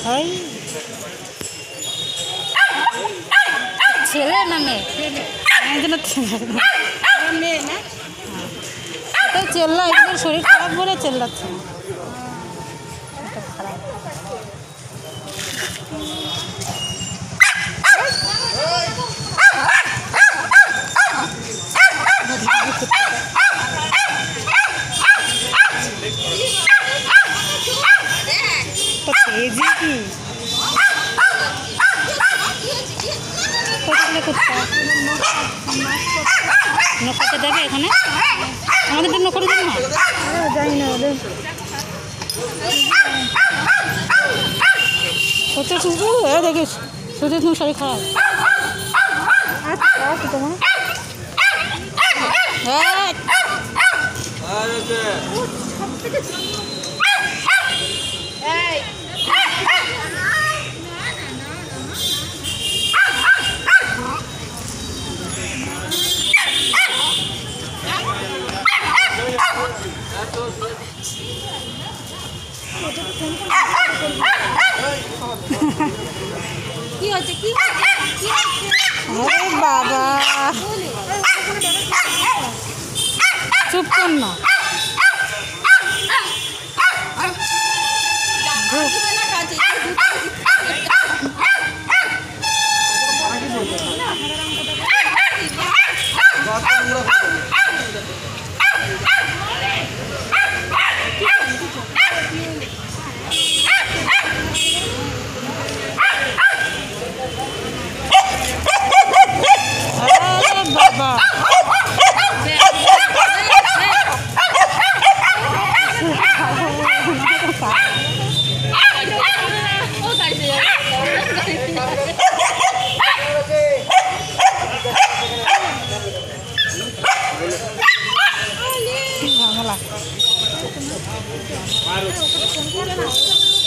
ওই ছেলে না মেয়ে? মেয়ে না, ওটাই চেল্লা, এগুলোর শরীর খারাপ বলে চেল্লাচ্ছে। কেজি কি নৌকাতে দেবে এখানে? আমাদের তো নৌকাতে দেবে না, জানি না ওদের প্রচুর শুধু দেখিস শুধু তুমি শরীর খারাপ। তোমার কি হচ্ছে? কি আরে বাবা চুপ কর না। বাবা ঝামেলা